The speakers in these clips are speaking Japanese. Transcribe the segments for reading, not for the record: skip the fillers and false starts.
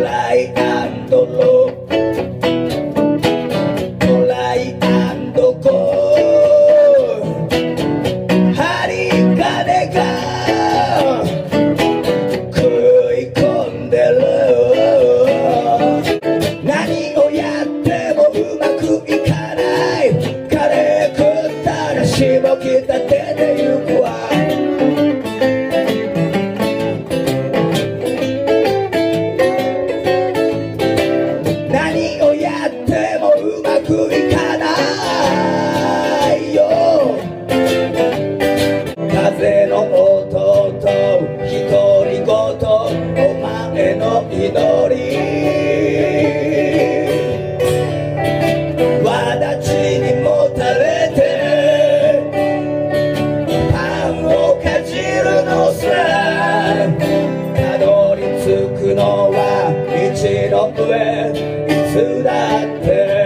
ライアンドロー、トライアンドゴー、針金が食い込んでる。何をやってもうまくいかない。カレー食ったらしぼき立ててゆくわ。何をやってもうまくいかないよ。風の音と独り言、お前の祈り、わだちにもたれてパンをかじるのさ。たどり着くのは道の上、いつだって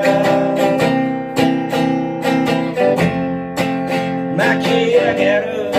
巻き上げる